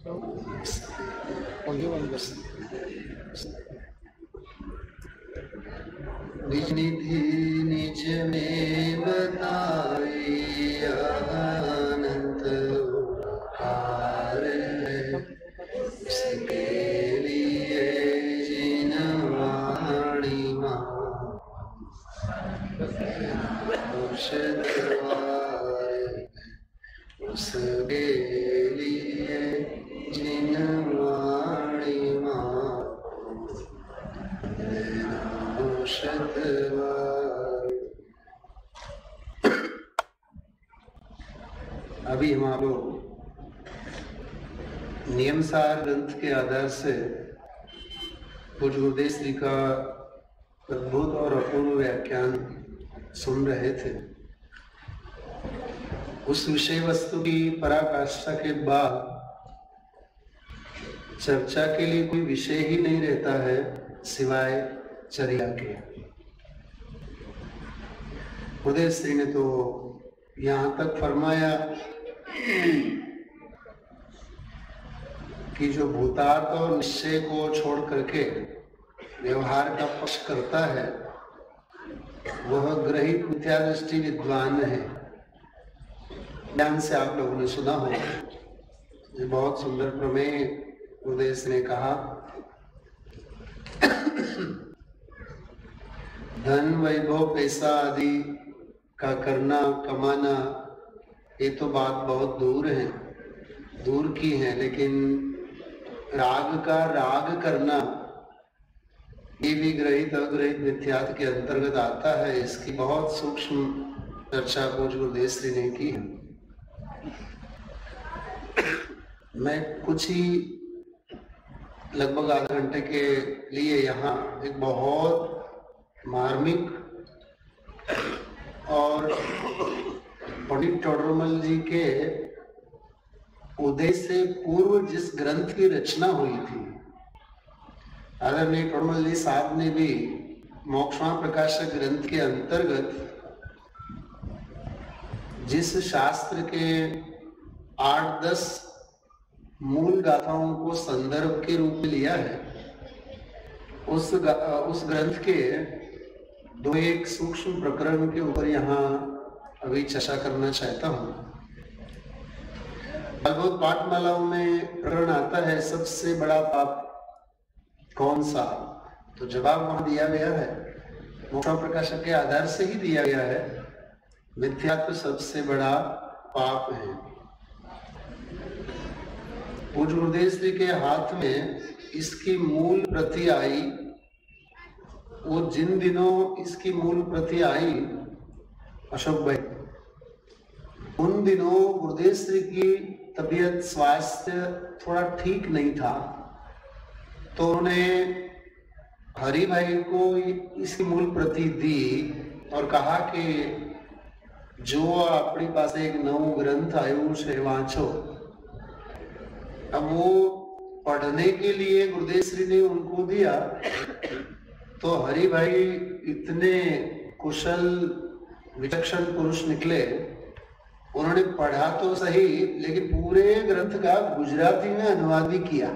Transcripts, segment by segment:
निज निधि निज में बताई अनंत उपकार है, उसके लिए जिन वाणी उसके लिए जिन वाणी अभी हम आप लोग नियमसार ग्रंथ के आधार से पूज्य गुरुदेव श्री का अद्भुत और अपूर्व व्याख्यान सुन रहे थे। उस विषय वस्तु की पराकाष्ठा के बाद चर्चा के लिए कोई विषय ही नहीं रहता है सिवाय चर्या के। गुरुदेव श्री ने तो यहाँ तक फरमाया कि जो भूतार्थ और निश्चय को छोड़ करके व्यवहार का पक्ष करता है वह ग्रहित मिथ्या दृष्टि विद्वान है। ध्यान से आप लोगों ने सुना हो, ये बहुत सुंदर प्रमेय गुरुदेव ने कहा। धन वैभव पैसा आदि का करना कमाना ये तो बात बहुत दूर की है, लेकिन राग का राग करना ये भी ग्रहित अग्रहित मिथ्यात्व के अंतर्गत आता है। इसकी बहुत सूक्ष्म चर्चा पूज्य गुरुदेव श्री ने की है। मैं कुछ ही लगभग आधे घंटे के लिए यहाँ एक बहुत मार्मिक और पंडित टोडरमल जी के उदय से पूर्व जिस ग्रंथ की रचना हुई थी, आदरणीय टोडरमल जी साहब ने भी मोक्षमा प्रकाशक ग्रंथ के अंतर्गत जिस शास्त्र के 8-10 मूल गाथाओं को संदर्भ के रूप में लिया है, उस ग्रंथ के 2-1 सूक्ष्म प्रकरण के ऊपर यहाँ अभी चर्चा करना चाहता हूँ। भागवत पाठमालाओं में प्रकरण आता है सबसे बड़ा पाप कौन सा, तो जवाब वहां दिया गया है, मोक्षमा प्रकाशक के आधार से ही दिया गया है, मिथ्यात्व सबसे बड़ा पाप है। पूज्य गुरुदेव श्री के हाथ में इसकी मूल प्रति आई, वो जिन दिनों इसकी मूल प्रति आई अशोक भाई, उन दिनों गुरुदेव श्री की तबीयत स्वास्थ्य थोड़ा ठीक नहीं था, तो उन्होंने हरि भाई को इसकी मूल प्रति दी और कहा कि जो अपनी पास एक नव ग्रंथ आयु से वांचो। अब वो पढ़ने के लिए गुरुदेव श्री ने उनको दिया, तो हरि भाई इतने कुशल विचक्षण पुरुष निकले, उन्होंने पढ़ा तो सही लेकिन पूरे ग्रंथ का गुजराती में अनुवाद भी किया।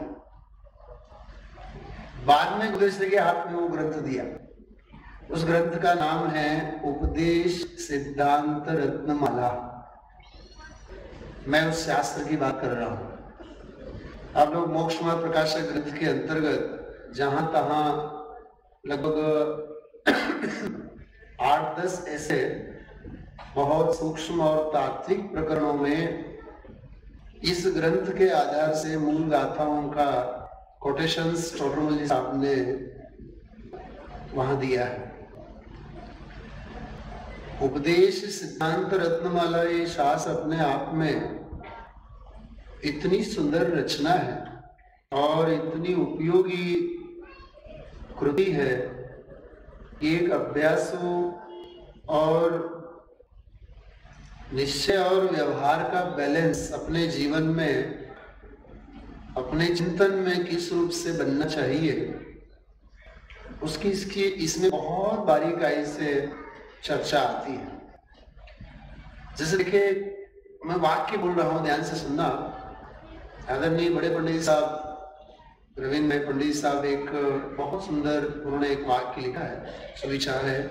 बाद में गुरुदेव श्री के हाथ में वो ग्रंथ दिया। उस ग्रंथ का नाम है उपदेश सिद्धांत रत्नमाला। मैं उस शास्त्र की बात कर रहा हूं। आप लोग मोक्षमा प्रकाशक ग्रंथ के अंतर्गत जहां तहां लगभग 8-10 ऐसे बहुत सूक्ष्म और तात्विक प्रकरणों में इस ग्रंथ के आधार से मूल गाथाओं का कोटेशंस टोडरमल जी साहब ने वहां दिया है। उपदेश सिद्धांत रत्नमाला ये शास्त्र अपने आप में इतनी सुंदर रचना है और इतनी उपयोगी कृति है कि एक अभ्यासों और निश्चय और व्यवहार का बैलेंस अपने जीवन में, अपने चिंतन में किस रूप से बनना चाहिए, इसकी इसमें बहुत बारीकाई से चर्चा आती है। जैसे देखिए, मैं वाक्य बोल रहा हूं, ध्यान से सुनना। आदरणीय बड़े पंडित साहब रविंद्र भाई पंडित साहब एक बहुत सुंदर उन्होंने एक वाक्य लिखा है, सुविचार है,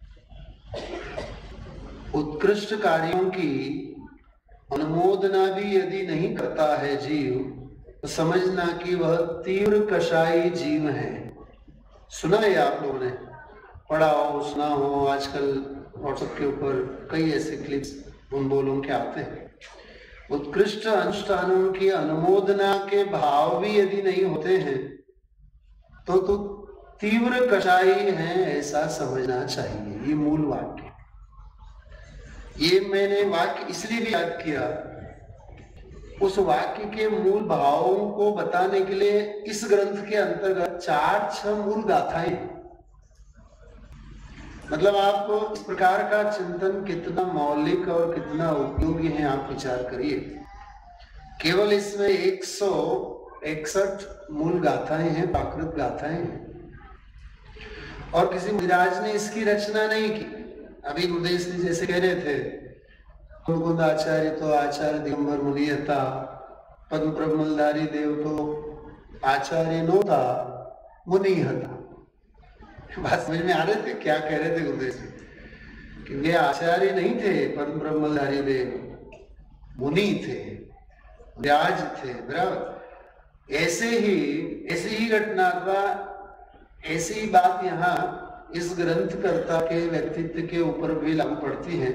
उत्कृष्ट कार्यों की अनुमोदना भी यदि नहीं करता है जीव तो समझना कि वह तीव्र कषाई जीव है। सुना है आप लोगों ने, पढ़ा हो, सुना हो, आजकल व्हाट्सएप के ऊपर कई ऐसे क्लिप्स उन बोलों के आते हैं। उत्कृष्ट अनुष्ठानों की अनुमोदना के भाव भी यदि नहीं होते हैं तो तीव्र कषाई है, ऐसा समझना चाहिए। ये मूल वाक्य, ये मैंने वाक्य इसलिए भी याद किया, उस वाक्य के मूल भावों को बताने के लिए इस ग्रंथ के अंतर्गत 4-6 मूल गाथाएं, मतलब आप इस प्रकार का चिंतन कितना मौलिक और कितना उपयोगी है आप विचार करिए। केवल इसमें 161 मूल गाथाएं हैं, प्राकृत गाथाएं हैं, और किसी मुनिराज ने इसकी रचना नहीं की। अभी गुरुदेव जी जैसे कह रहे थे, मुकुंद आचार्य तो आचार्य दिगंबर मुनि था, पद्म प्रबलधारी देव तो आचार्य नो था, मुनि था। बात समझ में आ रहे थे क्या कह रहे थे गुरुदेव जी? कि वे आचार्य नहीं थे, पद्म ब्रह्मधारी देव मुनि थे, व्याज थे, बराबर। ऐसी ही घटना का, ऐसी ही बात यहाँ इस ग्रंथकर्ता के व्यक्तित्व के ऊपर भी लागू पड़ती है।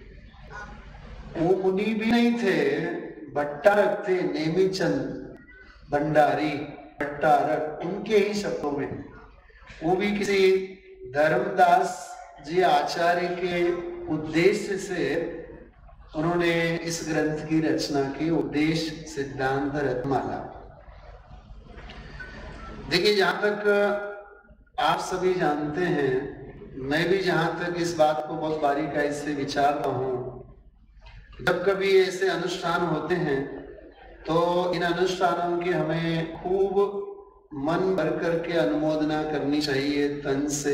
वो मुनि भी नहीं थे, भट्टारक थे, नेमिचंद भंडारी भट्टारक, उनके ही शब्दों में। वो भी किसी धर्मदास जी आचार्य के उद्देश्य से उन्होंने इस ग्रंथ की रचना की, उद्देश्य सिद्धांत रत्नमाला। देखिए, जहां तक आप सभी जानते हैं, मैं भी जहां तक इस बात को बहुत बारीकाई से विचारता हूं, जब कभी ऐसे अनुष्ठान होते हैं तो इन अनुष्ठानों की हमें खूब मन भर करके अनुमोदना करनी चाहिए, तन से,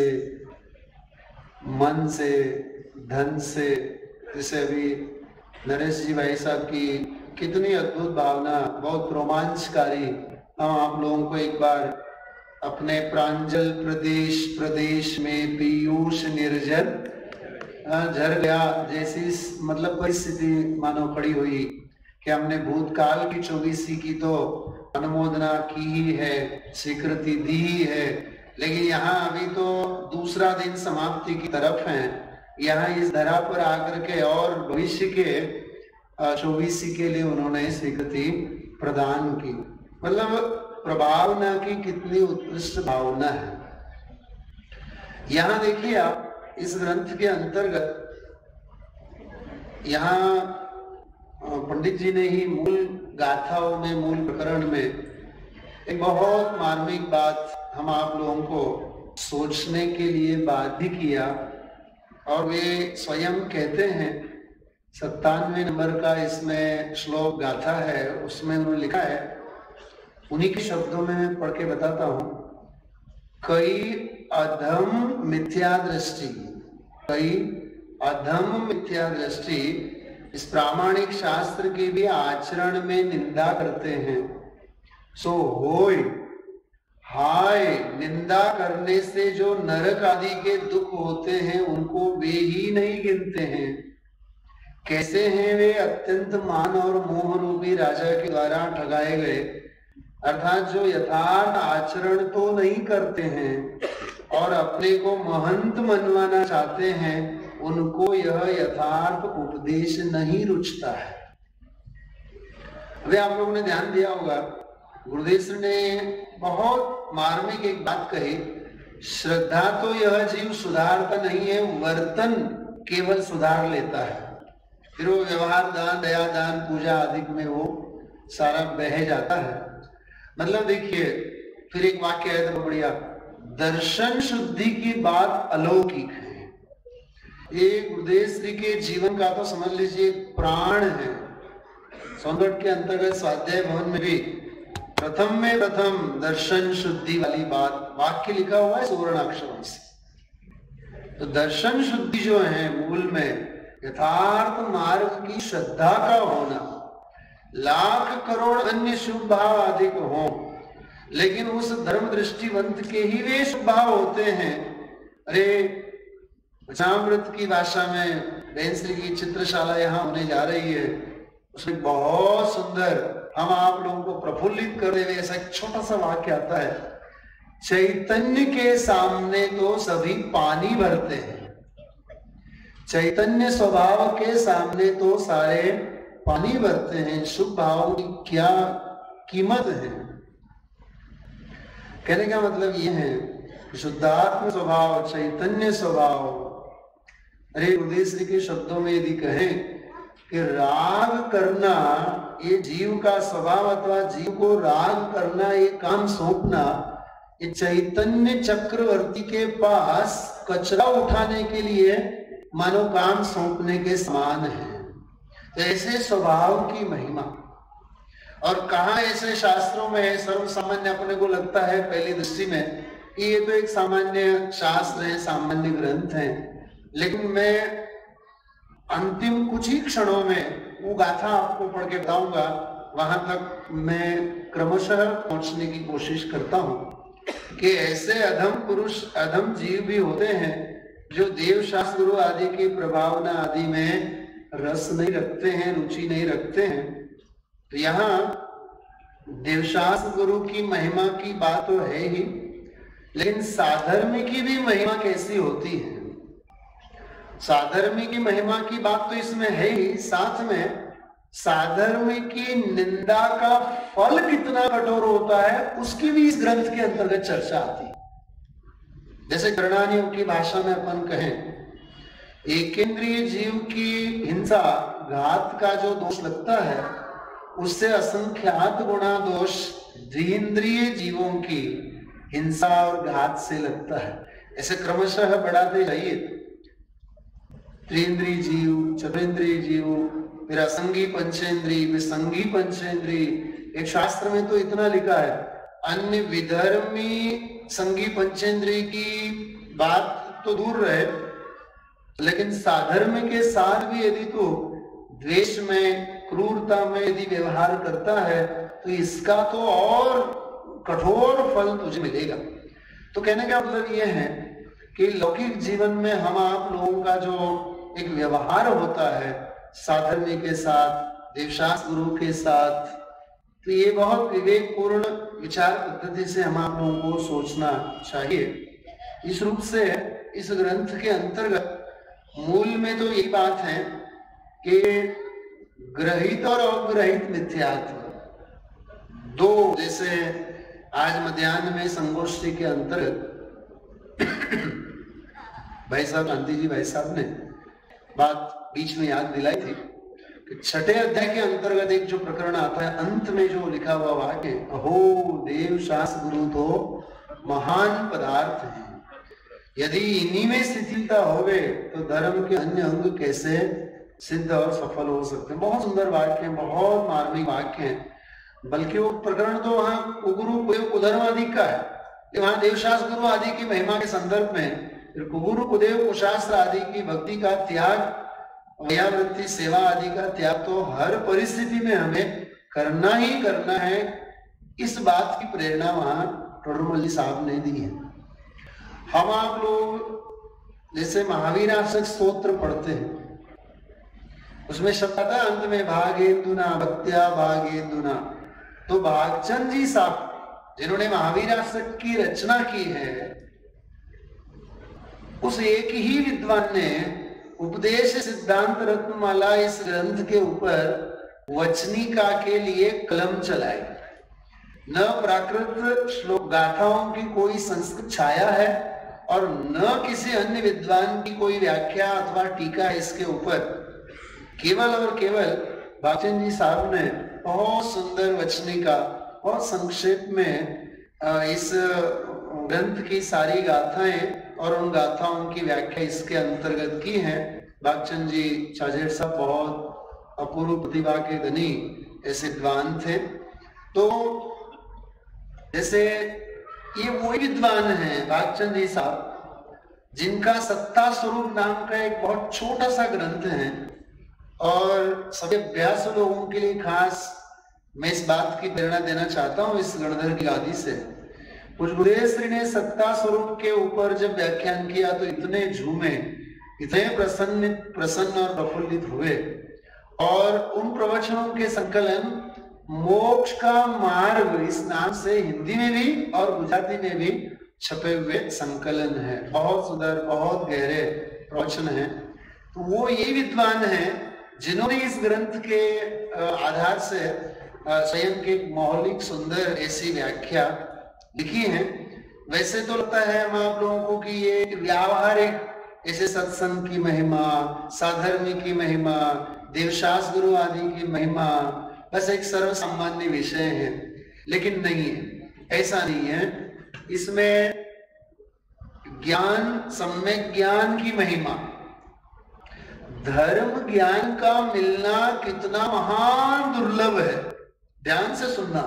मन से, धन से। जैसे अभी नरेश जी भाई साहब की कितनी अद्भुत भावना, बहुत रोमांचकारी। हम आप लोगों को एक बार अपने प्रांजल प्रदेश में पीयूष निर्जर झर गया जैसी मतलब परिस्थिति मानो खड़ी हुई कि हमने भूतकाल की 24 की तो अनुमोदना की ही है, स्वीकृति दी ही है, लेकिन यहाँ अभी तो दूसरा दिन समाप्ति की तरफ है। यहाँ इस धरा पर आकर के और भविष्य के 24 के लिए उन्होंने स्वीकृति प्रदान की। मतलब प्रभावना की कितनी उत्कृष्ट भावना है। यहाँ देखिए आप, इस ग्रंथ के अंतर्गत यहाँ पंडित जी ने ही मूल गाथाओं में, मूल प्रकरण में एक बहुत मार्मिक बात हम आप लोगों को सोचने के लिए बाध्य किया, और वे स्वयं कहते हैं, 97 नंबर का इसमें श्लोक गाथा है, उसमें उन्होंने लिखा है, उन्हीं के शब्दों में मैं पढ़ के बताता हूं। कई अधम मिथ्या दृष्टि, कई अधम मिथ्या दृष्टि इस प्रामाणिक शास्त्र की भी आचरण में निंदा करते हैं। सो होय, हाय, निंदा करने से जो नरक आदि के दुख होते हैं उनको वे ही नहीं गिनते हैं। कैसे हैं वे अत्यंत मान और मोह रूपी राजा के द्वारा ठगाए गए, अर्थात जो यथार्थ आचरण तो नहीं करते हैं और अपने को महंत मनवाना चाहते हैं, उनको यह यथार्थ उपदेश नहीं रुचता है। अभी आप लोगों ने ध्यान दिया होगा, गुरुदेव ने बहुत मार्मिक एक बात कही, श्रद्धा तो यह जीव सुधारता नहीं है, वर्तन केवल सुधार लेता है। फिर वो व्यवहार दान, दया दान, पूजा आदि में वो सारा बह जाता है। मतलब देखिए, फिर एक वाक्य है तो बढ़िया, दर्शन शुद्धि की बात अलौकिक है। ये गुरुदेव श्री के जीवन का तो समझ लीजिए प्राण है। सोनगढ़ के अंतर्गत स्वाध्याय भवन में भी प्रथम दर्शन शुद्धि वाली बात वाक्य लिखा हुआ है सुवर्णाक्षरों से। तो दर्शन शुद्धि जो है मूल में यथार्थ मार्ग की श्रद्धा का होना, लाख करोड़ अन्य शुभ भाव अधिक हो, लेकिन उस धर्म दृष्टिवंत के ही वे शुभ भाव होते हैं। अरे वचनामृत की भाषा में बेंसली की चित्रशाला यहाँ होने जा रही है, उसमें बहुत सुंदर हम आप लोगों को प्रफुल्लित कर रहे ऐसा एक छोटा सा वाक्य आता है, चैतन्य के सामने तो सभी पानी भरते हैं, चैतन्य स्वभाव के सामने तो सारे पानी भरते हैं, शुभ भावों की क्या कीमत है। कहने का मतलब ये है कि शुद्धात्म स्वभाव, चैतन्य स्वभाव, अरे उद्देश्य के शब्दों में यदि कहें कि राग करना ये जीव का स्वभाव अथवा जीव को राग करना ये काम सौंपना, ये चैतन्य चक्रवर्ती के पास कचरा उठाने के लिए मानो काम सौंपने के समान है। ऐसे स्वभाव की महिमा, और कहा ऐसे शास्त्रों में है, सर्वसामान्य अपने को लगता है पहली दृष्टि में कि ये तो एक सामान्य शास्त्र है, सामान्य ग्रंथ है, लेकिन मैं अंतिम कुछ ही क्षणों में वो गाथा आपको पढ़ के बताऊंगा, वहां तक मैं क्रमशः पहुंचने की कोशिश करता हूं कि ऐसे अधम पुरुष, अधम जीव भी होते हैं जो देव शास्त्र गुरु आदि की प्रभावना आदि में रस नहीं रखते हैं, रुचि नहीं रखते हैं। तो यहाँ देवशास्त्र गुरु की महिमा की बात तो है ही, लेकिन साधर्मी की भी महिमा कैसी होती है, साधर्मी की महिमा की बात तो इसमें है ही, साथ में साधर्मी की निंदा का फल कितना कठोर होता है उसकी भी इस ग्रंथ के अंतर्गत चर्चा आती है। जैसे गणनानियों की भाषा में अपन कहें, एकेंद्रिय जीव की हिंसा, घात का जो दोष लगता है उससे असंख्यात गुणा दोष द्विंद्रिय जीवों की हिंसा और घात से लगता है। ऐसे क्रमशः बढ़ाते जाइए, त्रिंद्रिय जीव, चतुरिंद्रिय जीव, फिर असंगी पंचेंद्रिय, फिर संगी पंचेंद्रिय। एक शास्त्र में तो इतना लिखा है, अन्य विधर्मी संगी पंचेंद्रिय की बात तो दूर रहे, लेकिन साधर्म के साथ भी यदि तो द्वेष में, क्रूरता में यदि व्यवहार करता है तो इसका तो और कठोर फल तुझे मिलेगा। तो कहने का मतलब यह है कि लौकिक जीवन में हम आप लोगों का जो एक व्यवहार होता है साधर्मी के साथ, देवशास्त्र गुरु के साथ, तो ये बहुत विवेकपूर्ण विचार पद्धति से हम आप लोगों को सोचना चाहिए। इस रूप से इस ग्रंथ के अंतर्गत मूल में तो ये बात है कि ग्रहित और अग्रहित मिथ्यात्व दो, जैसे आज मध्याह्न में संगोष्ठी के अंतर्गत भाई साहब गांधी जी भाई साहब ने बात बीच में याद दिलाई थी कि छठे अध्याय के अंतर्गत एक जो प्रकरण आता है, अंत में जो लिखा हुआ वाक्य, अहो देव शास्त्र गुरु तो महान पदार्थ है, यदि इन्हीं में शिथिलता हो गए तो धर्म के अन्य अंग कैसे सिद्ध और सफल हो सकते हैं। बहुत सुंदर वाक्य है, बहुत मार्मिक वाक्य है, बल्कि वो प्रकरण तो वहाँ कुगुरु कुधर्म आदि का है, वहाँ देवशास्त्र गुरु आदि की महिमा के संदर्भ में कुगुरु कुदेव कुशास्त्र आदि की भक्ति का त्याग, वैयावृत्ति सेवा आदि का त्याग तो हर परिस्थिति में हमें करना ही करना है, इस बात की प्रेरणा वहाँ टोडरमल साहब ने दी है। हम आप लोग जैसे महावीराशक स्तोत्र पढ़ते हैं, उसमें शब्द आता है अंत में भागेंदुना भक्त्या भागेंदुना, तो भागचंद जी साहब जिन्होंने महावीराशक की रचना की है, उस एक ही विद्वान ने उपदेश सिद्धांत रत्नमाला इस ग्रंथ के ऊपर वचनिका के लिए कलम चलाई। न प्राकृत श्लोक गाथाओं की कोई संस्कृत छाया है और न किसी अन्य विद्वान की कोई व्याख्या अथवा टीका इसके ऊपर, केवल और केवल भागचंद जी साहब ने बहुत सुंदर वचनिका, बहुत संक्षेप में इस ग्रंथ की सारी गाथाएं और उन गाथाओं की व्याख्या इसके अंतर्गत की है। भागचंद जी छाजेड़ साहब बहुत अपूर्व प्रतिभा के धनी ऐसे विद्वान थे। तो जैसे ये वही विद्वान हैं भागचंद जी साहब, जिनका सत्ता स्वरूप नाम का एक बहुत छोटा सा ग्रंथ है, और सभी अभ्यास लोगों के लिए खास मैं इस बात की प्रेरणा देना चाहता हूं इस गणधर की गादी से। पूज्य गुरुदेव श्री ने सत्ता स्वरूप के ऊपर जब व्याख्यान किया तो इतने झूमे, इतने प्रसन्न और प्रफुल्लित हुए, और उन प्रवचनों के संकलन मोक्ष का मार्ग इस नाम से हिंदी में भी और गुजराती में भी छपे हुए संकलन है। बहुत सुंदर, बहुत गहरे प्रवचन है। तो वो ये विद्वान हैं जिन्होंने इस ग्रंथ के आधार से स्वयं की मौलिक सुंदर ऐसी व्याख्या लिखी है। वैसे तो लगता है हम आप लोगों को कि ये व्यावहारिक ऐसे सत्संग की महिमा, साधर्मी की महिमा, देवशास गुरु आदि की महिमा बस एक सर्व सामान्य विषय है, लेकिन नहीं है, ऐसा नहीं है। इसमें ज्ञान, सम्यक ज्ञान की महिमा, धर्म ज्ञान का मिलना कितना महान दुर्लभ है। ध्यान से सुनना,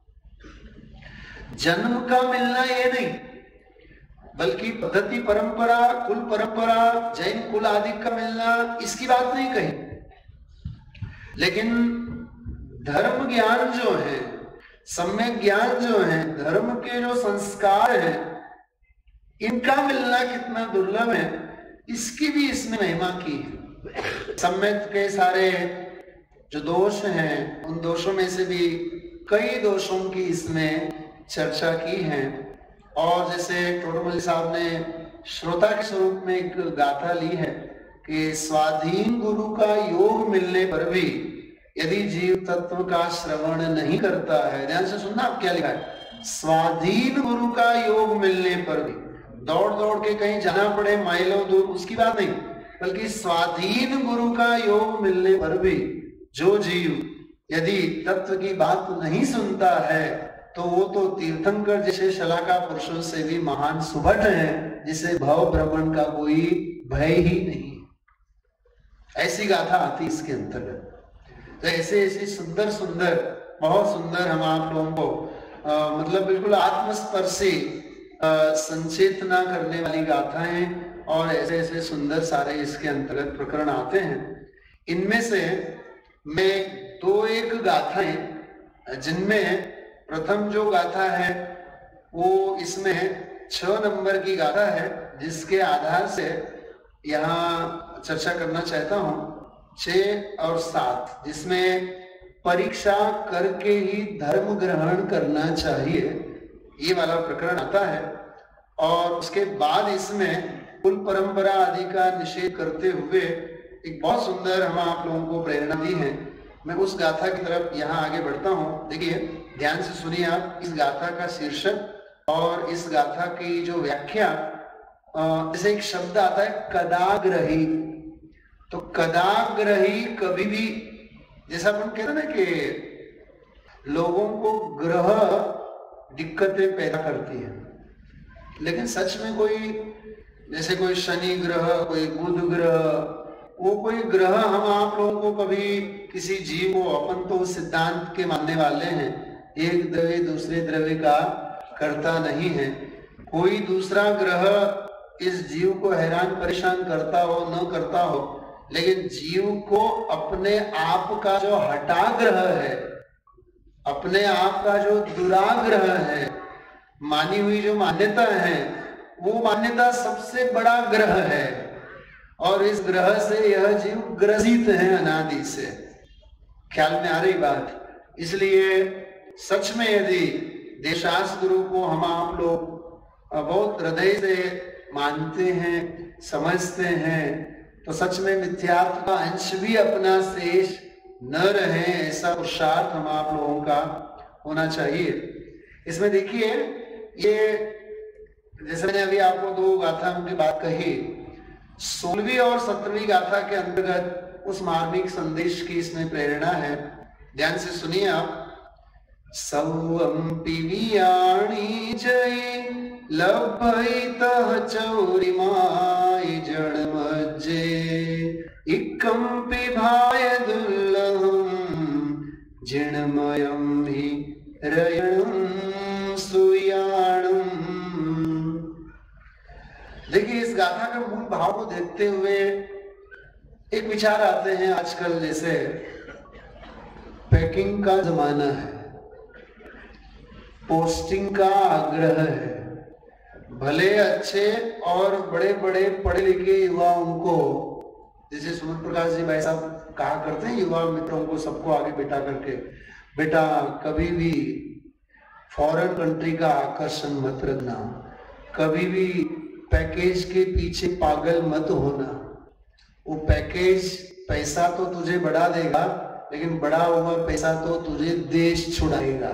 जन्म का मिलना ये नहीं, बल्कि पद्धति परंपरा, कुल परंपरा, जैन कुल आदि का मिलना, इसकी बात नहीं कही, लेकिन धर्म ज्ञान जो है, सम्यक ज्ञान जो है, धर्म के जो संस्कार है, इनका मिलना कितना दुर्लभ है, इसकी भी इसने महिमा की है। सम्यक के सारे जो दोष हैं, उन दोषों में से भी कई दोषों की इसमें चर्चा की है। और जैसे टोडरमल साहब ने श्रोता के स्वरूप में एक गाथा ली है कि स्वाधीन गुरु का योग मिलने पर भी यदि जीव तत्व का श्रवण नहीं करता है, ध्यान से सुनना आप क्या लिखा है, स्वाधीन गुरु का योग मिलने पर भी, दौड़ दौड़ के कहीं जाना पड़े माइलों दूर, उसकी बात नहीं, बल्कि स्वाधीन गुरु का योग मिलने पर भी जो जीव यदि तत्व की बात नहीं सुनता है तो वो तो तीर्थंकर जैसे शलाका पुरुषों से भी महान सुभट है, जिसे भव भ्रमण का कोई भय ही नहीं। ऐसी गाथा आती इसके अंतर्गत। तो ऐसे ऐसी सुंदर सुंदर, बहुत सुंदर हम आप लोगों को मतलब बिल्कुल आत्मस्पर्शी संचेतना करने वाली गाथाएं और ऐसे ऐसे सुंदर सारे इसके अंतर्गत प्रकरण आते हैं। इनमें से मैं दो एक गाथाएं, जिनमें प्रथम जो गाथा है वो इसमें 6 नंबर की गाथा है, जिसके आधार से यहाँ चर्चा करना चाहता हूँ। 6 और 7, जिसमें परीक्षा करके ही धर्म ग्रहण करना चाहिए, ये वाला प्रकरण आता है। और उसके बाद इसमें कुल परंपरा आदि का निषेध करते हुए एक बहुत सुंदर हम आप लोगों को प्रेरणा दी है। मैं उस गाथा की तरफ यहाँ आगे बढ़ता हूँ। देखिए, ध्यान से सुनिए आप इस गाथा का शीर्षक और इस गाथा की जो व्याख्या। जैसे एक शब्द आता है कदाग्रही, तो कदाग्रही कभी भी, जैसा अपन कहते हैं ना कि लोगों को ग्रह दिक्कतें पैदा करती है, लेकिन सच में कोई, जैसे कोई शनि ग्रह, कोई बुध ग्रह, वो कोई ग्रह हम आप लोगों को कभी किसी जीव को, अपन तो उस सिद्धांत के मानने वाले हैं, एक द्रव्य दूसरे द्रव्य का करता नहीं है। कोई दूसरा ग्रह इस जीव को हैरान परेशान करता हो न करता हो, लेकिन जीव को अपने आप का जो हटाग्रह है, अपने आप का जो दुराग्रह है, मानी हुई जो मान्यता है, वो मान्यता सबसे बड़ा ग्रह है, और इस ग्रह से यह जीव ग्रसित है अनादि से। ख्याल में आ रही बात? इसलिए सच में यदि देशास गुरु को हम आप लोग बहुत हृदय से मानते हैं, समझते हैं, तो सच में मिथ्यात्व का अंश भी अपना शेष न रहे, ऐसा पुरुषार्थ हम आप लोगों का होना चाहिए। इसमें देखिए, ये जैसे मैंने अभी आपको 2 गाथा की बात कही, 16वीं और 17वीं गाथा के अंतर्गत उस मार्मिक संदेश की इसमें प्रेरणा है। ध्यान से सुनिए आप। सौवम पिवियाणी जय लभैतः चौरिमाय जन्मज्जे इक्कं पिभाय दुर्लभं जिणमयं हि रयणं सुयाणं। देखिए, इस गाथा के मूल भाव को देखते हुए एक विचार आते हैं आजकल, जैसे पैकिंग का जमाना है, पोस्टिंग का आग्रह है, भले अच्छे और बड़े बड़े पढ़े लिखे युवाओं को, जैसे सुमन प्रकाश जी भाई साहब कहा करते हैं युवा मित्रों को सबको आगे बैठा करके, बेटा कभी भी फॉरेन कंट्री का आकर्षण मत रखना, कभी भी पैकेज के पीछे पागल मत होना। वो पैकेज पैसा तो तुझे बढ़ा देगा, लेकिन बढ़ा हुआ पैसा तो तुझे देश छुड़ाएगा।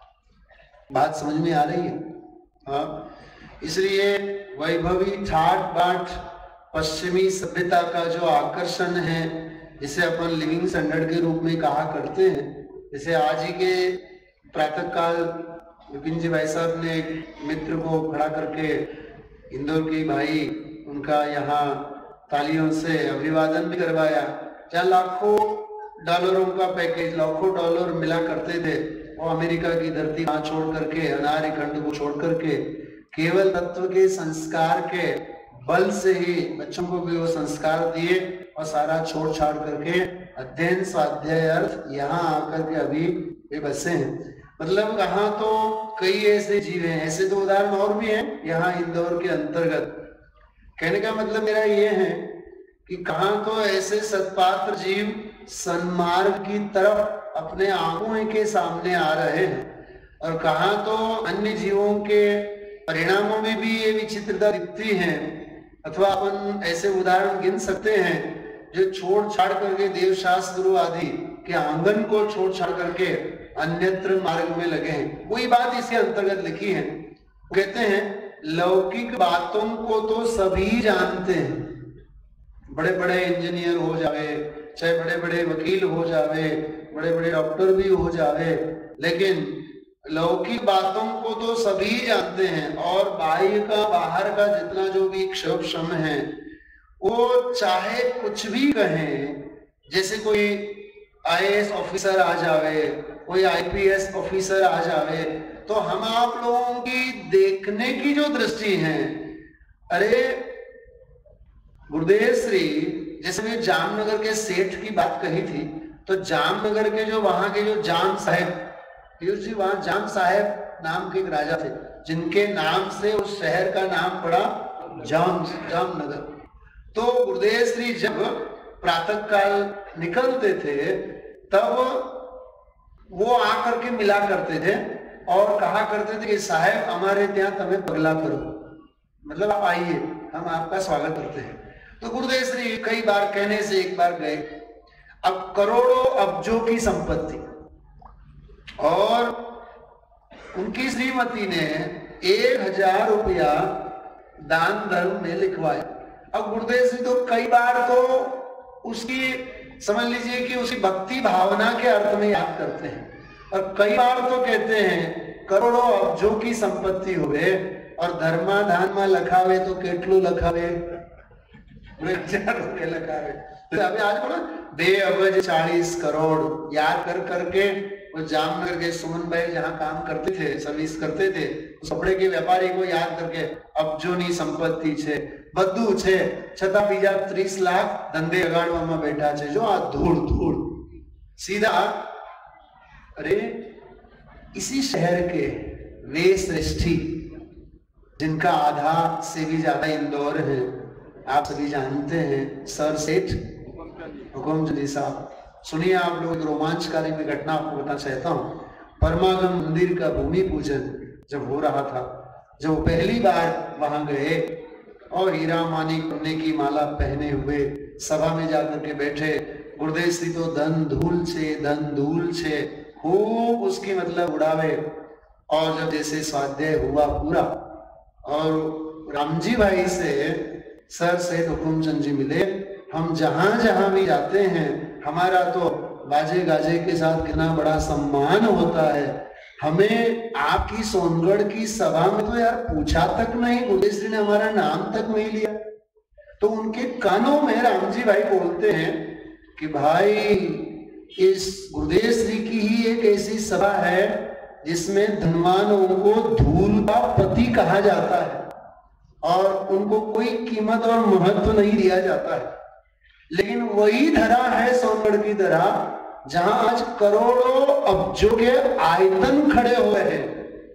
बात समझ में आ रही है? हाँ, इसलिए वैभवी ठाट बाट पश्चिमी सभ्यता का जो आकर्षण है, जिसे अपन लिविंग स्टैंडर्ड के रूप में कहा करते हैं, जैसे आज ही के प्रातः काल विपिन जी भाई साहब ने एक मित्र को खड़ा करके, इंदौर के भाई, उनका यहाँ तालियों से अभिवादन भी करवाया, जहाँ लाखों डॉलरों का पैकेज, लाखों डॉलर मिला करते थे, वो अमेरिका की धरती वहां छोड़ करके, अनार्य खंड को छोड़ करके, केवल तत्व के संस्कार के बल से ही बच्चों को भी वो संस्कार दिए और सारा छोड़ छाड़ करके अध्ययन स्वाध्याय अर्थ यहाँ आकर के अभी वे बसे हैं। मतलब कहाँ तो कई ऐसे जीव हैं, ऐसे तो उदाहरण और भी हैं यहाँ इंदौर के अंतर्गत। कहने का मतलब मेरा ये है कि कहाँ तो ऐसे सत्पात्र जीव सन्मार्ग की तरफ अपने आंखों के सामने आ रहे हैं, और कहाँ तो अन्य जीवों के परिणामों में भी ये विचित्रता दिखती है। अथवा अपन ऐसे उदाहरण गिन सकते हैं जो छोड़ छाड़ करके देवशास्त्र गुरु आदि के आंगन को छोड़ छाड़ करके अन्यत्र मार्ग में लगे हैं। वही बात इसके अंतर्गत लिखी है। कहते हैं लौकिक बातों को तो सभी जानते हैं, बड़े बड़े इंजीनियर हो जावे, चाहे बड़े बड़े वकील हो जावे, बड़े बड़े डॉक्टर भी हो जावे, लेकिन लौकिक बातों को तो सभी जानते हैं। और बाह्य का, बाहर का जितना जो भी क्षोभ श्रम है, वो चाहे कुछ भी कहें, जैसे कोई आईएएस ऑफिसर आ जावे, कोई आईपीएस ऑफिसर आ जावे, तो हम आप लोगों की देखने की जो दृष्टि है, अरे गुरुदेव श्री, जैसे मैं जामनगर के सेठ की बात कही थी, तो जामनगर के जो वहां के जो जाम साहेब, जी वहां जाम साहेब नाम के एक राजा थे, जिनके नाम से उस शहर का नाम पड़ा जामनगर। तो गुरुदेव श्री जब प्रातः काल निकलते थे, तब वो आकर के मिला करते थे और कहा करते थे कि साहेब हमारे ત્યાં તમે पगला करो, मतलब आप आइए, हम आपका स्वागत करते हैं। तो गुरुदेव श्री कई बार कहने से एक बार गए। अब करोड़ों अब्जों की संपत्ति, और उनकी श्रीमती ने 1000 रुपया दान धर्म में लिखवाए। अब गुरुदेव श्री तो कई बार तो उसकी, समझ लीजिए कि उसकी भक्ति भावना के अर्थ में याद करते हैं, और कई बार तो कहते हैं करोड़ों अब्जों की संपत्ति हुए और धर्मा दान में लखावे तो केटलू लखावे, 1000 रुपये लखावे। तो अभी आज बोला 2 अब्ज 40 करोड़ याद कर करके, वो जामनगर के सुमन भाई जहाँ काम करते थे, सर्विस करते थे, उस कपड़े के व्यापारी को याद करके अब्जोनी संपत्ति छे, બધું છે છતાં બીજા 30 લાખ ધંધે લગાડવામાં બેઠા છે। જો આ ધૂળ ધૂળ सीधा। अरे इसी शहर के वे श्रेष्ठी, जिनका आधा से भी ज्यादा इंदौर है, आप सभी जानते हैं, सर सेठ हुकुमचंद जी साहब। सुनिए आप लोग, एक रोमांचकारी में घटना आपको बताना चाहता हूँ। परमागम मंदिर का भूमि पूजन जब हो रहा था, जब पहली बार वहां गए और हीरा मानिक पुण्य की माला पहने हुए सभा में जाकर के बैठे, गुरुदेव श्री तो धन धूल छे खूब उसकी मतलब उड़ावे। और जब जैसे स्वाध्याय हुआ पूरा, और रामजी भाई से सर सेठ हुकुमचंद जी मिले। हम जहां जहां भी जाते हैं, हमारा तो बाजे गाजे के साथ कितना बड़ा सम्मान होता है। हमें आपकी सोनगढ़ की सभा में तो यार पूछा तक नहीं, गुरुदेव श्री ने हमारा नाम तक नहीं लिया। तो उनके कानों में रामजी भाई बोलते हैं कि भाई इस गुरुदेव श्री की ही एक ऐसी सभा है जिसमें धनवानों को धूल का पति कहा जाता है और उनको कोई कीमत और महत्व नहीं दिया जाता है। लेकिन वही धरा है सोनगढ़ की तरह जहां आज करोड़ों अब्जों के आयतन खड़े हुए हैं।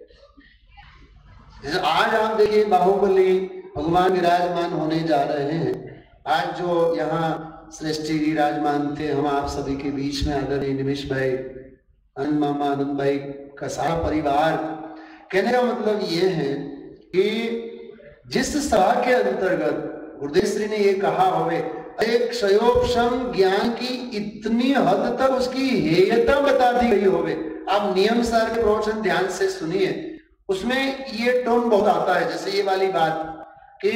जैसे आज आप देखिए बाहुबली भगवान विराजमान होने जा रहे हैं। आज जो यहाँ श्रेष्ठी विराजमान थे, हम आप सभी के बीच में आदरणीय निमिष भाई, आनंद मामा, आनंद भाई का सारा परिवार। कहने का मतलब ये है कि जिस सभा के अंतर्गत गुरुदेव श्री ने ये कहा होवे, एक क्षयोपशम ज्ञान की इतनी हद तक उसकी हेयता बता दी गई होवे। आप नियम सार के प्रवचन ध्यान से सुनिए, उसमें ये टोन बहुत आता है। जैसे ये वाली बात कि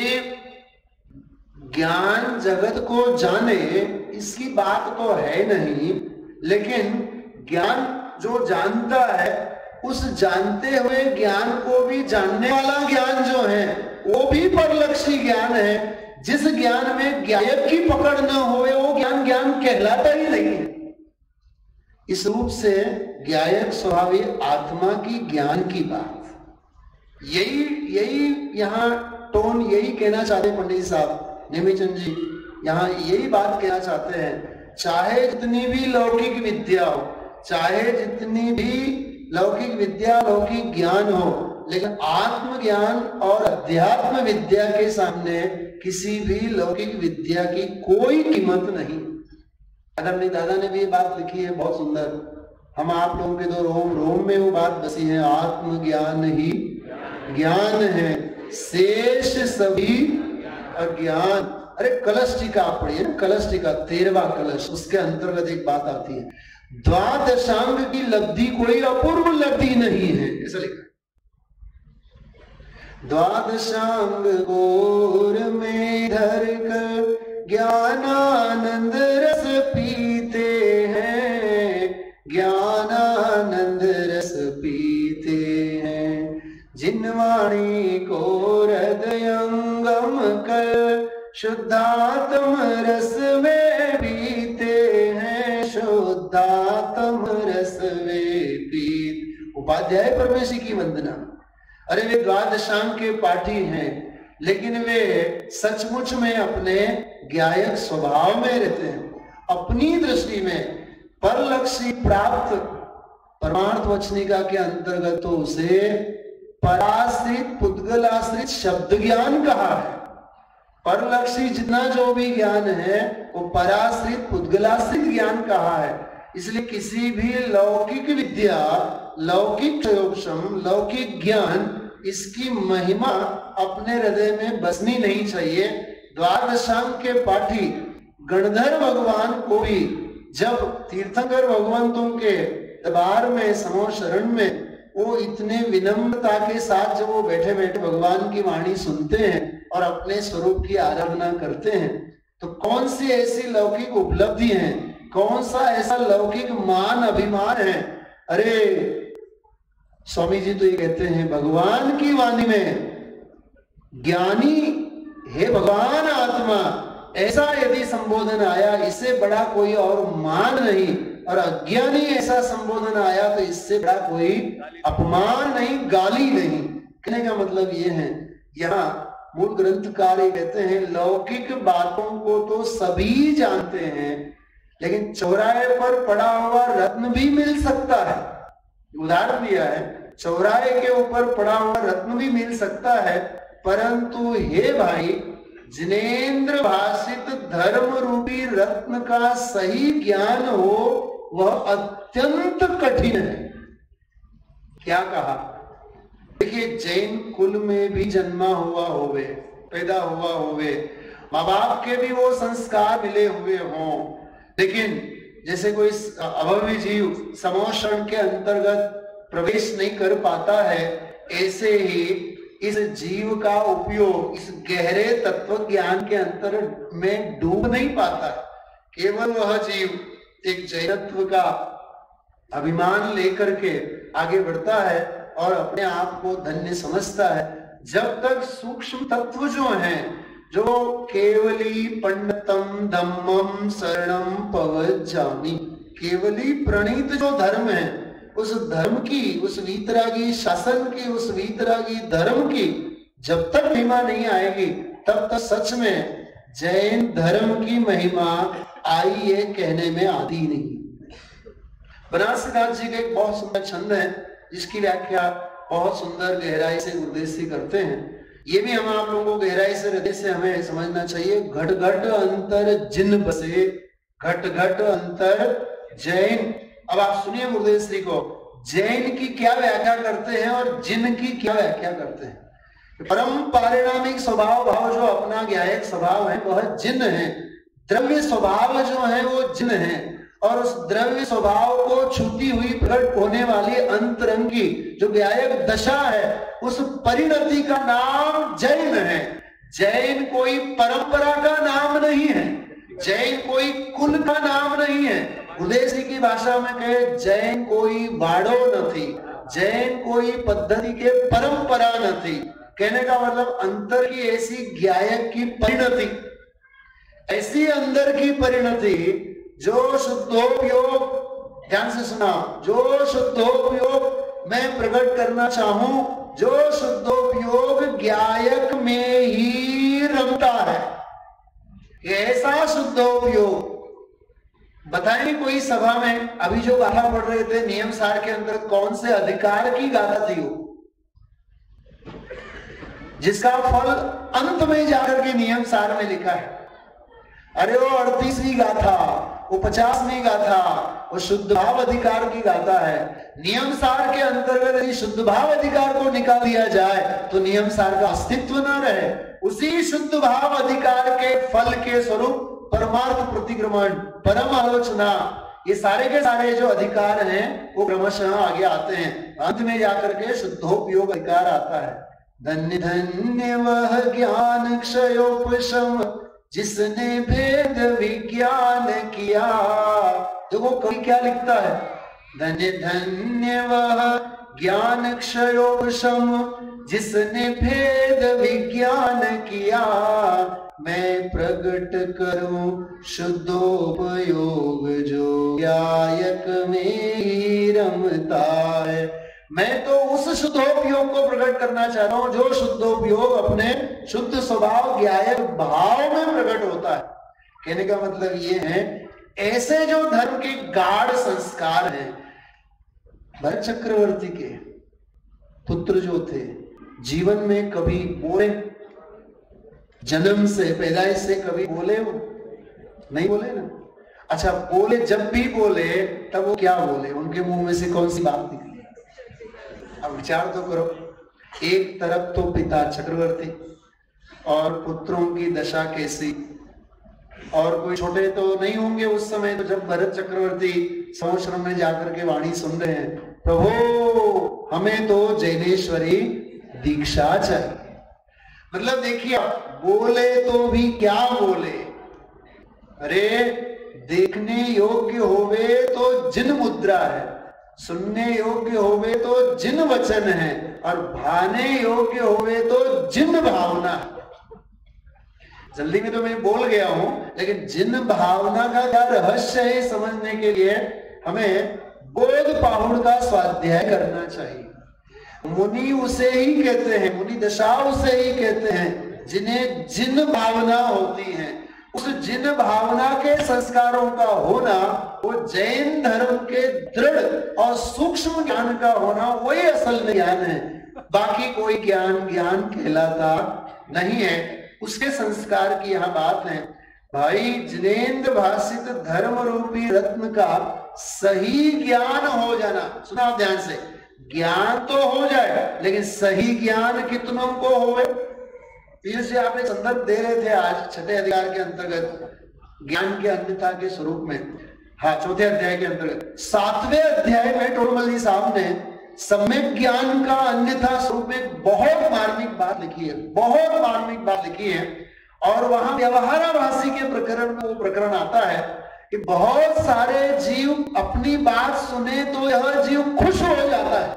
ज्ञान जगत को जाने, इसकी बात तो है नहीं, लेकिन ज्ञान जो जानता है उस जानते हुए ज्ञान को भी जानने वाला ज्ञान जो है वो भी परलक्षी ज्ञान है। जिस ज्ञान में ज्ञायक की पकड़ न होवे वो ज्ञान ज्ञान कहलाता ही नहीं है। इस रूप से ज्ञायक स्वभावी आत्मा की ज्ञान की बात, यही यहाँ टोन यही कहना चाहते हैं पंडित साहब नेमीचंद जी, यहाँ यही बात कहना चाहते हैं। चाहे जितनी भी लौकिक विद्या हो, चाहे जितनी भी लौकिक विद्या लौकिक ज्ञान हो, लेकिन आत्मज्ञान और अध्यात्म विद्या के सामने किसी भी लौकिक विद्या की कोई कीमत नहीं। आदरणीय दादा ने भी ये बात लिखी है बहुत सुंदर। हम आप लोगों के तो रोम रोम में वो बात बसी है, आत्मज्ञान ही ज्ञान है, शेष सभी अज्ञान। अरे कलश टीका आप पढ़िए ना, कलश टीका 13वां कलश, उसके अंतर्गत एक बात आती है, द्वादशांग की लब्धि कोई अपूर्व लब्धि नहीं है, ऐसा लिखा। द्वादशांग गोर में धर कर ज्ञानानंद रस पीते हैं, ज्ञानानंद रस पीते हैं। जिन वाणी को हृदयंगम कर शुद्धात्म रस में पीते हैं, शुद्धात्म रस में पीत। उपाध्याय परमेशी की वंदना। अरे वे द्वादशांग के पाठी हैं, लेकिन वे सचमुच में अपने ज्ञायक स्वभाव में रहते हैं। अपनी दृष्टि में परलक्षी प्राप्त परमार्थ वचनिका के अंतर्गत तो उसे पराश्रित पुद्गलाश्रित शब्द ज्ञान कहा है। परलक्षी जितना जो भी ज्ञान है वो पराश्रित पुद्गलाश्रित ज्ञान कहा है। इसलिए किसी भी लौकिक विद्या, लौकिक क्षयोपशम, लौकिक ज्ञान, इसकी महिमा अपने हृदय में बसनी नहीं चाहिए। द्वादशांग के पाठी गणधर भगवान को भी जब तीर्थंकर भगवंतों के दरबार में समो शरण में वो इतने विनम्रता के साथ जब वो बैठे बैठे भगवान की वाणी सुनते हैं और अपने स्वरूप की आराधना करते हैं, तो कौन सी ऐसी लौकिक उपलब्धि है, कौन सा ऐसा लौकिक मान अभिमान है। अरे स्वामी जी तो ये कहते हैं भगवान की वाणी में ज्ञानी हे भगवान आत्मा, ऐसा यदि संबोधन आया इससे बड़ा कोई और मान नहीं, और अज्ञानी ऐसा संबोधन आया तो इससे बड़ा कोई अपमान नहीं, गाली नहीं। कहने का मतलब ये है, यहाँ मूल ग्रंथकार कहते हैं लौकिक बातों को तो सभी जानते हैं, लेकिन चौराहे पर पड़ा हुआ रत्न भी मिल सकता है। उदाहरण दिया है, चौराहे के ऊपर पड़ा हुआ रत्न भी मिल सकता है, परंतु हे भाई जिनेन्द्र भाषित धर्म रूपी रत्न का सही ज्ञान हो वह अत्यंत कठिन है। क्या कहा? देखिए जैन कुल में भी जन्मा हुआ होवे, पैदा हुआ होवे, माँ बाप के भी वो संस्कार मिले हुए हों, लेकिन जैसे कोई अभवी जीव समोषण के अंतर्गत प्रवेश नहीं कर पाता है, ऐसे ही इस जीव का उपयोग इस गहरे तत्व ज्ञान के अंतर में डूब नहीं पाता। केवल वह जीव एक जैनत्व का अभिमान लेकर के आगे बढ़ता है और अपने आप को धन्य समझता है। जब तक सूक्ष्म तत्व जो हैं, जो केवली पंडितम धम्मम शरणम पवज्जामि, केवली प्रणीत जो धर्म है, उस धर्म की, उस वीतरागी शासन की, उस वीतरागी धर्म की जब तक महिमा नहीं आएगी तब तक सच में जैन धर्म की महिमा आई ये कहने में आती नहीं। बनारसीदास जी का एक बहुत सुंदर छंद है जिसकी व्याख्या बहुत सुंदर गहराई से गुरुदेव जी करते हैं। ये भी हम आप लोगों को गहराई से हृदय से हमें समझना चाहिए। घट घट अंतर जिन बसे, घट घट अंतर जैन। अब आप सुनिए गुरुदेव श्री को, जैन की क्या व्याख्या करते हैं और जिन की क्या व्याख्या करते हैं। परम पारिणामिक स्वभाव भाव जो अपना ज्ञायक स्वभाव है वह जिन है, द्रव्य स्वभाव जो है वो जिन है, और उस द्रव्य स्वभाव को छूती हुई प्रकट होने वाली अंतरंगी जो ज्ञायक दशा है उस परिणति का नाम जैन है। जैन कोई परंपरा का नाम नहीं है, जैन कोई कुल का नाम नहीं है। उदेशी की भाषा में कहे जैन कोई वाड़ो नहीं, जैन कोई पद्धति के परंपरा नहीं। कहने का मतलब अंतर की ऐसी ज्ञायक की परिणति, ऐसी अंदर की परिणति जो शुद्धोपयोग, ध्यान से सुना, जो शुद्धोपयोग मैं प्रकट करना चाहूं, जो शुद्धोपयोग ज्ञायक में ही रमता है, ऐसा शुद्धोपयोग। बताएं कोई सभा में अभी जो गाथा पढ़ रहे थे नियम सार के अंदर कौन से अधिकार की गाथा थी वो, जिसका फल अंत में जाकर के नियम सार में लिखा है। अरे वो 38वीं गाथा, वो 50वीं गाथा, वो शुद्ध भाव अधिकार की गाथा है। नियम सार के अंतर्गत यदि शुद्ध भाव अधिकार को निकाल दिया जाए तो नियम सार का अस्तित्व न रहे। उसी शुद्ध भाव अधिकार के फल के स्वरूप परमार्थ प्रतिक्रमण, परम आलोचना, ये सारे के सारे जो अधिकार हैं वो क्रमशः आगे आते हैं। अंत में जाकर के शुद्धोपयोग अधिकार आता है। धन्य धन्य वह ज्ञान क्षयोपशम जिसने भेद विज्ञान किया। देखो कवि क्या लिखता है, धन्य धन्य वह ज्ञान क्षयोपशम जिसने भेद विज्ञान किया। मैं प्रकट करूं शुद्धोपयोग जो ज्ञायक में ही रमता है। मैं तो उस शुद्धोपयोग को प्रकट करना चाह रहा हूं जो शुद्धोपयोग अपने शुद्ध स्वभाव ज्ञायक भाव में प्रकट होता है। कहने का मतलब ये है, ऐसे जो धर्म के गाढ़ संस्कार हैं, भरत चक्रवर्ती के पुत्र जो थे जीवन में कभी बोले, जन्म से पैदाइश से कभी बोले वो नहीं बोले ना। अच्छा बोले, जब भी बोले तब वो क्या बोले, उनके मुंह में से कौन सी बात निकली? अब विचार तो करो। एक तरफ तो पिता चक्रवर्ती और पुत्रों की दशा कैसी, और कोई छोटे तो नहीं होंगे उस समय तो जब भरत चक्रवर्ती समुश्रम में जाकर के वाणी सुन रहे हैं, प्रभु हमें तो जैनेश्वरी दीक्षा चाहिए। मतलब देखिए बोले तो भी क्या बोले, अरे देखने योग्य होवे तो जिन मुद्रा है, सुनने योग्य होवे तो जिन वचन है, और भाने योग्य होवे तो जिन भावना। जल्दी में तो मैं बोल गया हूं, लेकिन जिन भावना का क्या रहस्य है समझने के लिए हमें बोध पाहुड़ का स्वाध्याय करना चाहिए। मुनि उसे ही कहते हैं, मुनि दशा उसे ही कहते हैं जिन्हें जिन भावना होती है। उस जिन भावना के संस्कारों का होना वो जैन धर्म के दृढ़ और सूक्ष्म ज्ञान का होना, वही असल ज्ञान है। बाकी कोई ज्ञान ज्ञान कहलाता नहीं है। उसके संस्कार की यहां बात है। भाई जिनेन्द्र भाषित धर्म रूपी रत्न का सही ज्ञान हो जाना, सुना ध्यान से, ज्ञान तो हो जाए लेकिन सही ज्ञान कितनों को होवे। पीर से आप एक संदर्भ दे रहे थे आज छठे अधिकार के अंतर्गत ज्ञान के अन्यथा के स्वरूप में, हाँ चौथे अध्याय के अंतर्गत। 7वें अध्याय में टोडरमल जी साहब ने सम्यक ज्ञान का अन्यथा स्वरूप में बहुत मार्मिक बात लिखी है, बहुत मार्मिक बात लिखी है। और वहां व्यवहाराभासी के प्रकरण में वो प्रकरण आता है कि बहुत सारे जीव अपनी बात सुने तो यह जीव खुश हो जाता है,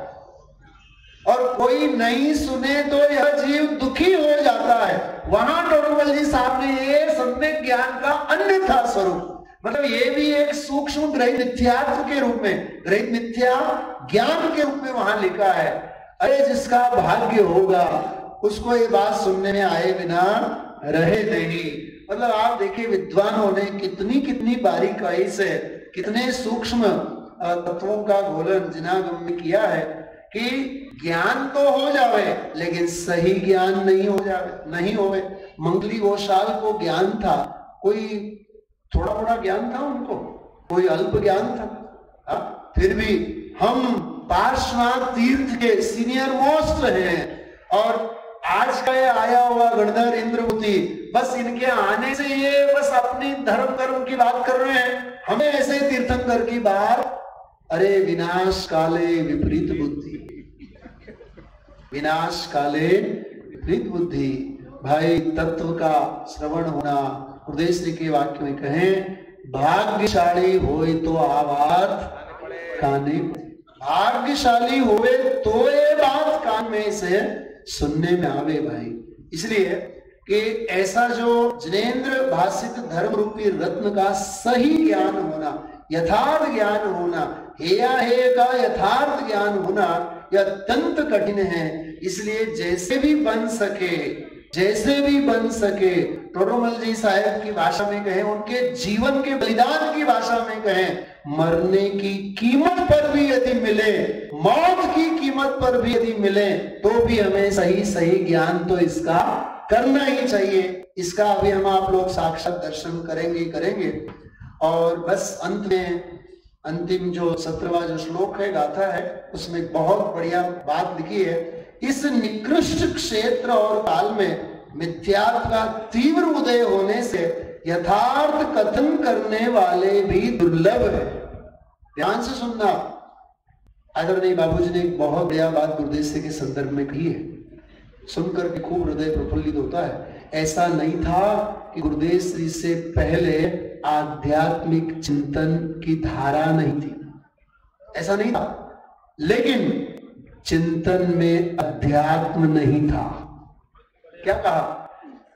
और कोई नहीं सुने तो यह जीव दुखी हो जाता है। वहां टोडरमल जी साहब ने ये सम्यक ज्ञान का अन्यथा स्वरूप, मतलब ये भी एक सूक्ष्म ग्रहित मिथ्यात्व के रूप में, ग्रहित मिथ्या ज्ञान के रूप में वहां लिखा है। अरे जिसका भाग्य होगा उसको ये बात सुनने में आए बिना रहे नहीं। मतलब आप देखिए विद्वानों ने कितनी कितनी बारीकाई से कितने सूक्ष्म तत्वों का घोलन जिनागम में किया है कि ज्ञान तो हो जावे लेकिन सही ज्ञान नहीं होवे। मंगली घोषाल को ज्ञान था, कोई थोड़ा थोड़ा ज्ञान था उनको, कोई अल्प ज्ञान था। फिर भी हम पार्श्वनाथ तीर्थ के सीनियर मोस्ट हैं और आज का ये आया हुआ गणधर इंद्रभूति, बस इनके आने से ये बस अपनी धर्म कर्म की बात कर रहे हैं, हमें ऐसे तीर्थंकर की बात। अरे विनाश काले विपरीत बुद्धि, विनाश काले विपरीत बुद्धि। भाई तत्व का श्रवण होना, हृदय श्री के वाक्य में कहें भाग्यशाली होए तो आवाज काने, भाग्यशाली हुए तो ये बात कान में से सुनने में आवे भाई। इसलिए कि ऐसा जो जिनेंद्र भाषित धर्म रूपी रत्न का सही ज्ञान होना, यथार्थ ज्ञान होना, हेया हे का यथार्थ ज्ञान होना यह अत्यंत कठिन है। इसलिए जैसे भी बन सके टोडरमल जी साहब की भाषा में कहें, उनके जीवन के बलिदान की भाषा में कहें, मरने की कीमत पर भी यदि मिले, मौत की कीमत पर भी यदि मिले, तो भी हमें सही ज्ञान तो इसका करना ही चाहिए। इसका अभी हम आप लोग साक्षात दर्शन करेंगे। और बस अंत में अंतिम जो 17वां जो श्लोक है, गाथा है, उसमें बहुत बढ़िया बात लिखी है। इस निकृष्ट क्षेत्र और काल में मिथ्यात्व का तीव्र उदय होने से यथार्थ कथन करने वाले भी दुर्लभ है। ध्यान से सुनना, आदरणीय बाबूजी ने एक बहुत बढ़िया बात गुरुदेव के संदर्भ में कही है, सुनकर के खूब हृदय प्रफुल्लित होता है। ऐसा नहीं था कि गुरुदेव श्री से पहले आध्यात्मिक चिंतन की धारा नहीं थी, ऐसा नहीं था, लेकिन चिंतन में अध्यात्म नहीं था। क्या कहा?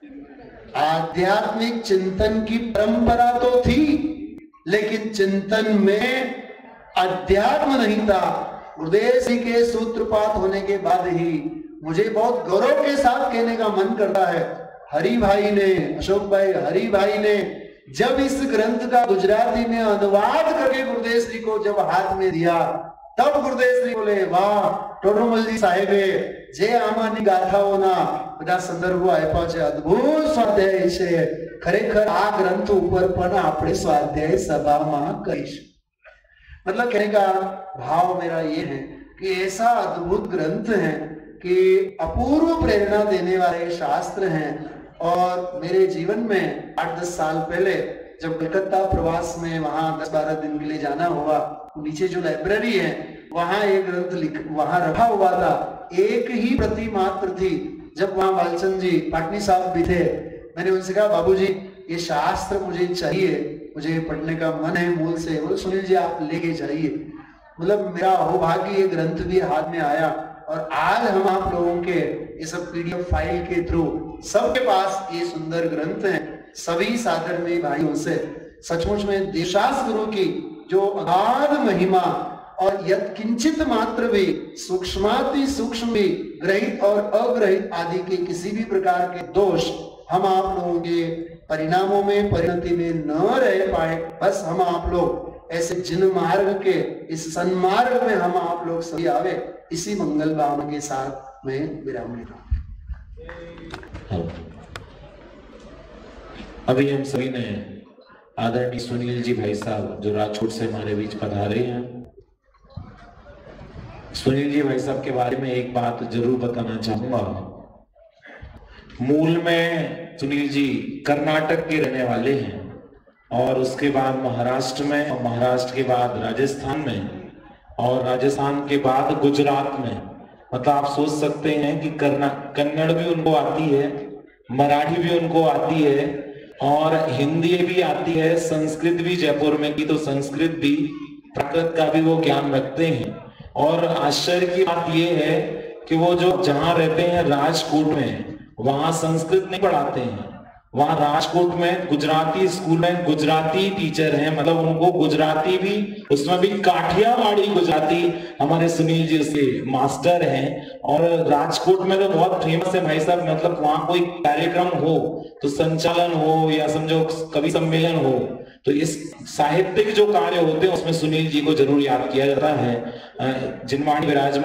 आध्यात्मिक चिंतन की परंपरा तो थी, लेकिन चिंतन में अध्यात्म नहीं था। गुरुदेव जी के सूत्रपात होने के बाद ही मुझे बहुत गौरव के साथ कहने का मन करता है, हरि भाई ने, अशोक भाई, हरि भाई ने जब इस ग्रंथ का गुजराती में अनुवाद करके गुरुदेव जी को जब हाथ में दिया, तब गुरुदेव जी बोले, वाह टोडरमल जी साहेबे जे आमानी गाथाओना બધા સંદર્ભો આપ્યા છે, અદ્ભુત સ્વાધ્યાય છે, ખરેખર આ ગ્રંથ ઉપર પણ આપણે સ્વાધ્યાય સભામાં કહીશું। मतलब कहने का भाव मेरा ये है कि ऐसा अद्भुत ग्रंथ है कि अपूर्व प्रेरणा देने वाले शास्त्र हैं। और मेरे जीवन में 8-10 साल पहले जब कलकत्ता प्रवास में वहां 10-12 दिन के लिए जाना हुआ, नीचे जो लाइब्रेरी है वहां एक ग्रंथ वहां रखा हुआ था, एक ही प्रति मात्र थी। जब वहां बालचंद जी पाटनी साहब भी थे, मैंने उनसे कहा, बाबूजी ये शास्त्र मुझे चाहिए, मुझे पढ़ने का मन है मूल से। बोले सुनील जी आप लेके जाइए। मतलब मेरा सौभाग्य ये ग्रंथ भी हाथ में आया और आज हम आप लोगों के ये सब पीडीएफ फाइल के थ्रू सबके पास ये सुंदर ग्रंथ है। सभी साधर्मी भाइयों से सचमुच में देशास गुरु की जो अगाध महिमा और यत्किंचित मात्र भी सूक्ष्माति सूक्ष्म भी ग्रहित और अग्रहित आदि के किसी भी प्रकार के दोष हम आप लोगों के परिणामों में, परिणति में न रह पाए। बस हम आप लोग ऐसे जिन मार्ग के इस सन्मार्ग में हम आप लोग सभी आवे, इसी मंगल भावना के साथ मैं विराम लेता हूं। अभी हम सभी ने आदरणीय सुनील जी भाई साहब जो राजकोट से हमारे बीच पधारे हैं, सुनील जी भाई साहब के बारे में एक बात जरूर बताना चाहूंगा। मूल में सुनील जी कर्नाटक के रहने वाले हैं और उसके बाद महाराष्ट्र में, और महाराष्ट्र के बाद राजस्थान में, और राजस्थान के बाद गुजरात में। मतलब आप सोच सकते हैं कि कन्नड़ भी उनको आती है, मराठी भी उनको आती है और हिंदी भी आती है, संस्कृत भी जयपुर में की तो संस्कृत भी, प्राकृत का भी वो ज्ञान रखते हैं। और आश्चर्य की बात ये है कि वो जो जहां रहते हैं राजकोट में, वहां संस्कृत नहीं पढ़ाते हैं, वहां राजकोट में गुजराती स्कूल में गुजराती टीचर हैं, मतलब उनको गुजराती भी, उसमें भी काठियावाड़ी गुजराती हमारे सुनील जी उसके मास्टर हैं। और राजकोट में तो बहुत फेमस है भाई साहब, मतलब वहां कोई कार्यक्रम हो तो संचालन हो या समझो कवि सम्मेलन हो तो इस साहित्यिक जो कार्य होते हैं उसमें सुनील जी को जरूर याद किया जाता है। जिनवाणी विराजमान